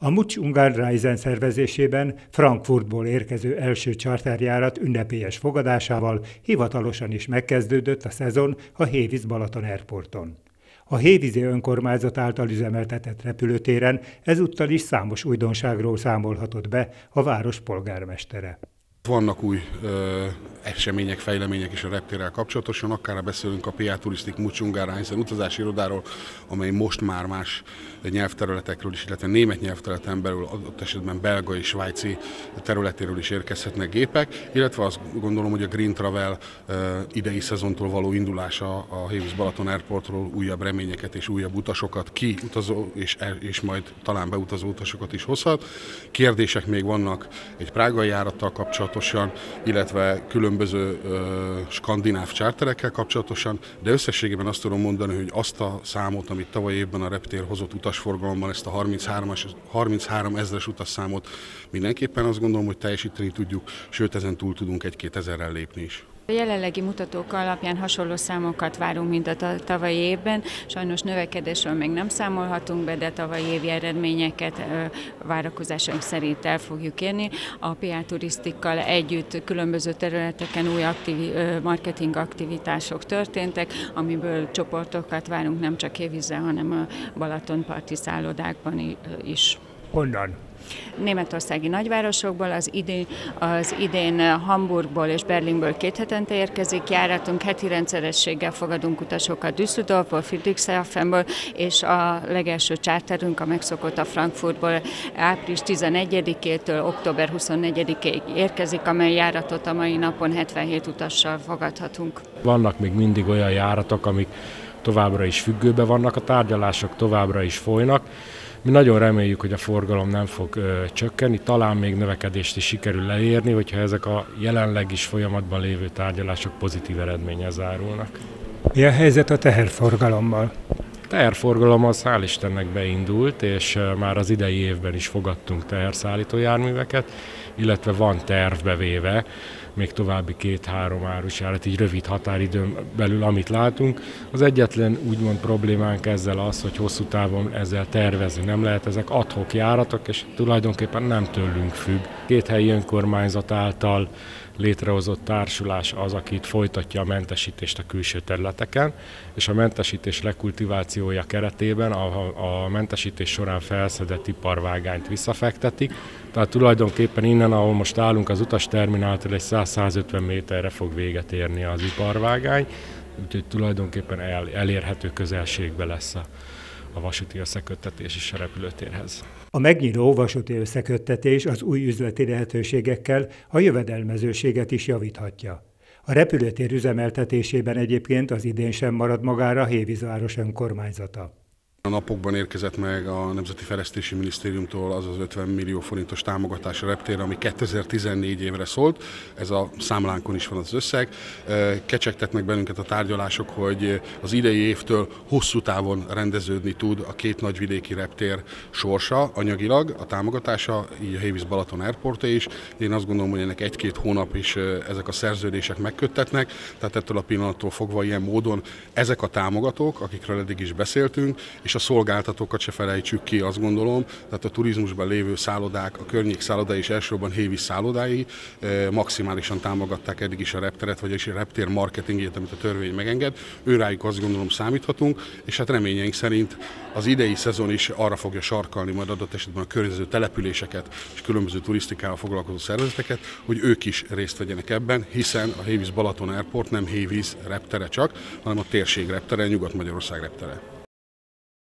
A Much Ungarn Reisen szervezésében Frankfurtból érkező első charterjárat ünnepélyes fogadásával hivatalosan is megkezdődött a szezon a Hévíz Balaton Airporton. A hévízi önkormányzat által üzemeltetett repülőtéren ezúttal is számos újdonságról számolhatott be a város polgármestere. Vannak új események, fejlemények is a reptérrel kapcsolatosan, akár beszélünk a PA Touristik Much Ungarn Reisen utazási irodáról, amely most már más nyelvterületekről is, illetve német nyelvterületen belül, adott esetben belga és svájci területéről is érkezhetnek gépek, illetve azt gondolom, hogy a Green Travel idei szezontól való indulása a Hévíz Balaton Airportról újabb reményeket és újabb utasokat, kiutazó és majd talán beutazó utasokat is hozhat. Kérdések még vannak egy prágai járattal kapcsolatosan, illetve különböző skandináv charterekkel kapcsolatosan, de összességében azt tudom mondani, hogy azt a számot, amit tavaly évben a reptér hozott utasforgalomban, ezt a 33 000-es utasszámot mindenképpen azt gondolom, hogy teljesíteni tudjuk, sőt ezen túl tudunk 1-2 000-rel lépni is. A jelenlegi mutatók alapján hasonló számokat várunk, mint a tavalyi évben. Sajnos növekedésről még nem számolhatunk be, de tavalyi évi eredményeket várakozásaink szerint el fogjuk érni. A PA Turisztikkal együtt különböző területeken új marketing aktivitások történtek, amiből csoportokat várunk nem csak Hévízzel, hanem a Balatonparti szállodákban is. Honnan? Németországi nagyvárosokból, az idén Hamburgból és Berlinből 2 hetente érkezik járatunk, heti rendszerességgel fogadunk utasokat Düsseldorfból, Friedrichshafenből, és a legelső charterünk, a megszokott a Frankfurtból április 11-től október 24-ig érkezik, amely járatot a mai napon 77 utassal fogadhatunk. Vannak még mindig olyan járatok, amik továbbra is függőben vannak, a tárgyalások továbbra is folynak. Mi nagyon reméljük, hogy a forgalom nem fog csökkenni, talán még növekedést is sikerül elérni, hogyha ezek a jelenleg is folyamatban lévő tárgyalások pozitív eredménnyel zárulnak. Mi a helyzet a teherforgalommal? A teherforgalom az hál' Istennek beindult, és már az idei évben is fogadtunk teherszállító járműveket, illetve van tervbe véve még további 2-3 árusjárat, így rövid határidőn belül, amit látunk. Az egyetlen úgymond problémánk ezzel az, hogy hosszú távon ezzel tervezni nem lehet, ezek ad hoc járatok, és tulajdonképpen nem tőlünk függ. 2 helyi önkormányzat által létrehozott társulás az, aki itt folytatja a mentesítést a külső területeken, és a mentesítés rekultivációja keretében a mentesítés során felszedett iparvágányt visszafektetik. Tehát tulajdonképpen innen, ahol most állunk, az utastermináltól egy 100-150 méterre fog véget érni az iparvágány, úgyhogy tulajdonképpen elérhető közelségbe lesz a vasúti összeköttetés is a repülőtérhez. A megnyíló vasúti összeköttetés az új üzleti lehetőségekkel a jövedelmezőséget is javíthatja. A repülőtér üzemeltetésében egyébként az idén sem marad magára Hévíz város önkormányzata. A napokban érkezett meg a Nemzeti Fejlesztési Minisztériumtól az 50 millió forintos támogatás a reptérre, ami 2014 évre szólt. Ez a számlánkon is van az összeg. Kecsegtetnek bennünket a tárgyalások, hogy az idei évtől hosszú távon rendeződni tud a 2 nagyvidéki reptér sorsa anyagilag, a támogatása, így a Hévíz Balaton Airport is. Én azt gondolom, hogy ennek 1-2 hónap is ezek a szerződések megköttetnek, tehát ettől a pillanattól fogva ilyen módon ezek a támogatók, akikről eddig is beszéltünk, és a szolgáltatókat se felejtsük ki, azt gondolom, tehát a turizmusban lévő szállodák, a környék szállodái és elsősorban Hévíz szállodái maximálisan támogatták eddig is a repteret, vagyis a reptér marketingjét, amit a törvény megenged. Őrájuk azt gondolom számíthatunk, és hát reményeink szerint az idei szezon is arra fogja sarkalni majd adott esetben a környező településeket és különböző turisztikával foglalkozó szervezeteket, hogy ők is részt vegyenek ebben, hiszen a Hévíz Balaton Airport nem Hévíz reptere csak, hanem a térség reptere, Nyugat-Magyarország reptere.